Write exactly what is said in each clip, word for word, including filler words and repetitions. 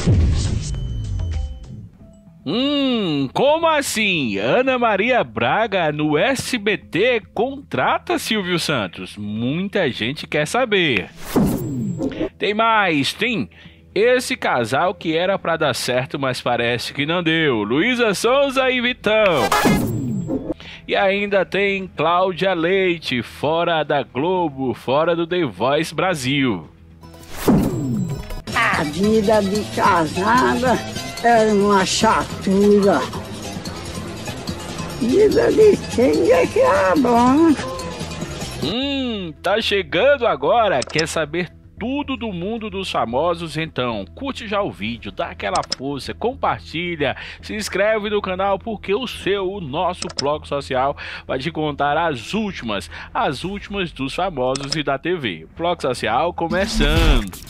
Hum, como assim? Ana Maria Braga no S B T contrata Silvio Santos? Muita gente quer saber. Tem mais, tem esse casal que era pra dar certo, mas parece que não deu. Luísa Sonza e Vitão. E ainda tem Cláudia Leite, fora da Globo, fora do The Voice Brasil. A vida de casada é uma chatura. Vida de quem é que é bom? Hum, tá chegando agora. Quer saber tudo do mundo dos famosos? Então curte já o vídeo, dá aquela força, compartilha, se inscreve no canal, porque o seu, o nosso blog social vai te contar as últimas, as últimas dos famosos e da T V. Blog social começando.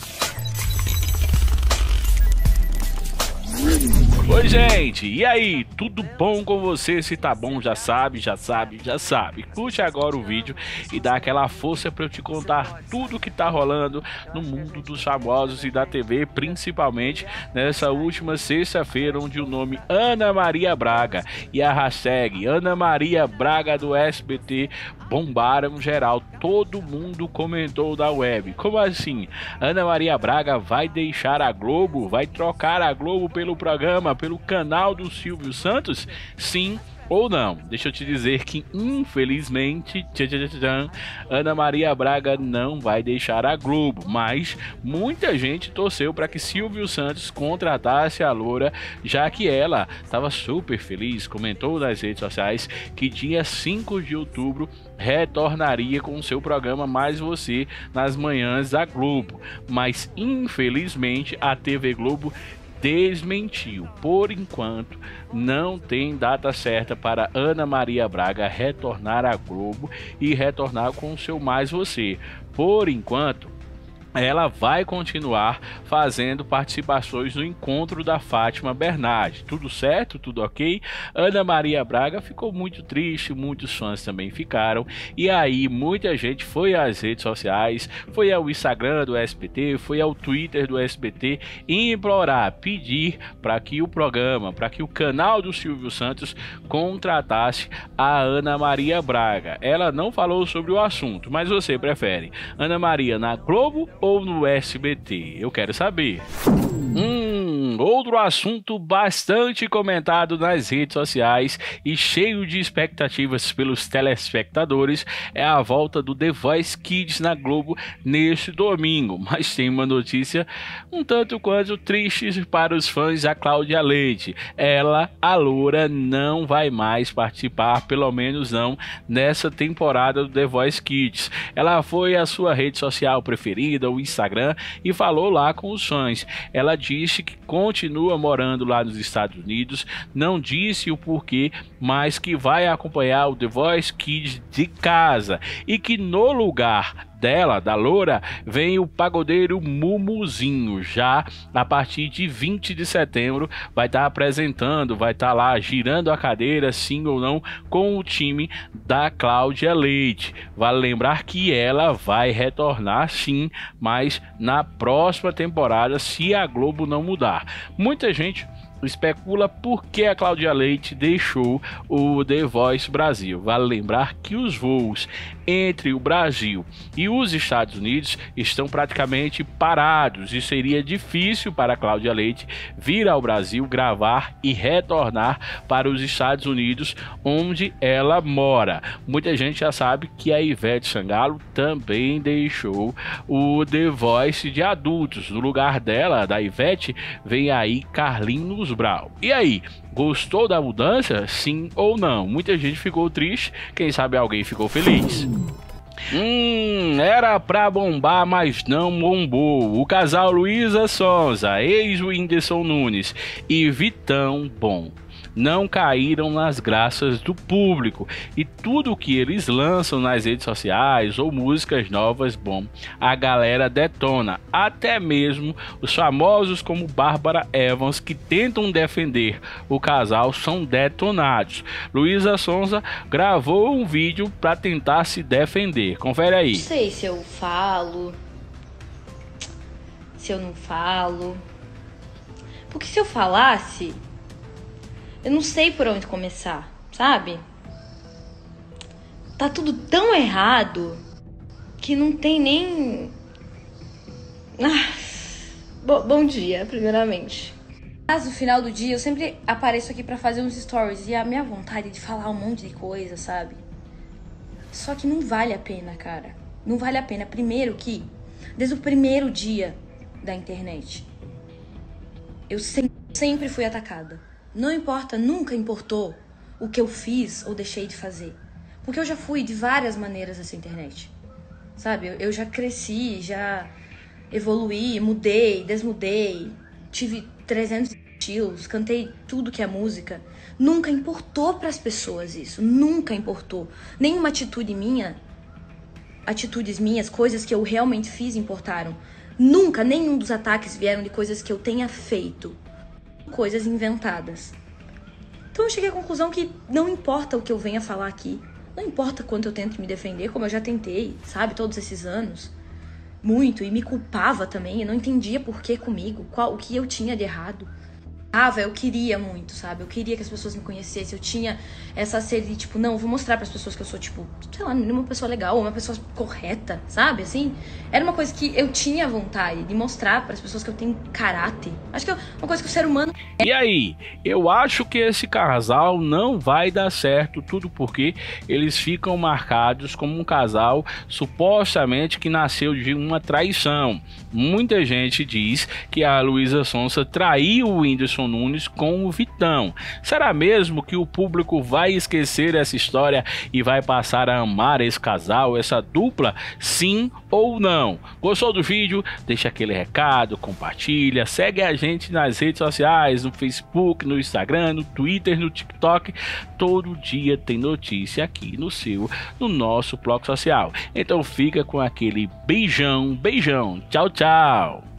Oi gente, e aí, tudo bom com você? Se tá bom, já sabe, já sabe, já sabe. Curte agora o vídeo e dá aquela força para eu te contar tudo que tá rolando no mundo dos famosos e da T V, principalmente nessa última sexta-feira, onde o nome Ana Maria Braga e a hashtag Ana Maria Braga do S B T bombaram geral. Todo mundo comentou da web. Como assim? Ana Maria Braga vai deixar a Globo? Vai trocar a Globo pelo programa, pelo canal do Silvio Santos? Sim ou não? Deixa eu te dizer que infelizmente tchan, tchan, tchan, Ana Maria Braga não vai deixar a Globo, mas muita gente torceu para que Silvio Santos contratasse a loura, já que ela estava super feliz, comentou nas redes sociais que dia cinco de outubro retornaria com o seu programa Mais Você nas manhãs da Globo, mas infelizmente a T V Globo desmentiu. Por enquanto não tem data certa para Ana Maria Braga retornar à Globo e retornar com o seu Mais Você. Por enquanto ela vai continuar fazendo participações no encontro da Fátima Bernardes. Tudo certo? Tudo ok? Ana Maria Braga ficou muito triste, muitos fãs também ficaram, e aí muita gente foi às redes sociais, foi ao Instagram do S B T, foi ao Twitter do S B T implorar, pedir para que o programa, para que o canal do Silvio Santos contratasse a Ana Maria Braga. Ela não falou sobre o assunto, mas você prefere Ana Maria na Globo ou no S B T? Eu quero saber. Hum, outro assunto bastante comentado nas redes sociais e cheio de expectativas pelos telespectadores é a volta do The Voice Kids na Globo neste domingo. Mas tem uma notícia um tanto quanto triste para os fãs da Cláudia Leite. Ela, a loura, não vai mais participar, pelo menos não nessa temporada do The Voice Kids. Ela foi à sua rede social preferida, o Instagram, e falou lá com os fãs. Ela disse que continua morando lá nos Estados Unidos, não disse o porquê, mas que vai acompanhar o The Voice Kids de casa e que no lugar dela, da loura, vem o pagodeiro Mumuzinho. Já a partir de vinte de setembro vai estar apresentando, vai estar lá girando a cadeira, sim ou não, com o time da Cláudia Leite. Vale lembrar que ela vai retornar sim, mas na próxima temporada, se a Globo não mudar. Muita gente especula por que a Cláudia Leite deixou o The Voice Brasil. Vale lembrar que os voos entre o Brasil e os Estados Unidos estão praticamente parados e seria difícil para a Cláudia Leite vir ao Brasil, gravar e retornar para os Estados Unidos, onde ela mora. Muita gente já sabe que a Ivete Sangalo também deixou o The Voice de adultos. No lugar dela, da Ivete, vem aí Carlinhos Brau. E aí, gostou da mudança? Sim ou não? Muita gente ficou triste, quem sabe alguém ficou feliz. Hum, era pra bombar, mas não bombou. O casal Luísa Sonza, ex-Whindersson Nunes e Vitão Bom não caíram nas graças do público, e tudo que eles lançam nas redes sociais ou músicas novas, bom, a galera detona. Até mesmo os famosos como Bárbara Evans, que tentam defender o casal, são detonados. Luísa Sonza gravou um vídeo para tentar se defender. Confere aí. Não sei se eu falo, se eu não falo. Porque se eu falasse, eu não sei por onde começar, sabe? Tá tudo tão errado que não tem nem... Ah, bo- bom dia, primeiramente. Mas no final do dia eu sempre apareço aqui pra fazer uns stories e a minha vontade é de falar um monte de coisa, sabe? Só que não vale a pena, cara. Não vale a pena. Primeiro que, desde o primeiro dia da internet, eu sempre, sempre fui atacada. Não importa, nunca importou o que eu fiz ou deixei de fazer. Porque eu já fui de várias maneiras nessa internet. Sabe? Eu, eu já cresci, já evoluí, mudei, desmudei, tive trezentos estilos, cantei tudo que é música. Nunca importou pras pessoas isso, nunca importou. Nenhuma atitude minha, atitudes minhas, coisas que eu realmente fiz importaram. Nunca, nenhum dos ataques vieram de coisas que eu tenha feito, coisas inventadas. Então eu cheguei à conclusão que não importa o que eu venha falar aqui, não importa quanto eu tento me defender, como eu já tentei, sabe, todos esses anos. Muito, e me culpava também, eu não entendia por que comigo, qual, o que eu tinha de errado. Ah, eu queria muito, sabe? Eu queria que as pessoas me conhecessem. Eu tinha essa sede de, tipo, não, eu vou mostrar pras pessoas que eu sou, tipo, sei lá, uma pessoa legal, uma pessoa correta, sabe? Assim, era uma coisa que eu tinha vontade de mostrar pras pessoas que eu tenho caráter. Acho que é uma coisa que o ser humano... E aí, eu acho que esse casal não vai dar certo, tudo porque eles ficam marcados como um casal supostamente que nasceu de uma traição. Muita gente diz que a Luísa Sonza traiu o Whindersson Nunes com o Vitão. Será mesmo que o público vai esquecer essa história e vai passar a amar esse casal, essa dupla? Sim ou não? Gostou do vídeo? Deixa aquele recado, compartilha, segue a gente nas redes sociais, no Facebook, no Instagram, no Twitter, no TikTok. Todo dia tem notícia aqui no seu, no nosso bloco social. Então fica com aquele beijão, beijão. Tchau, tchau.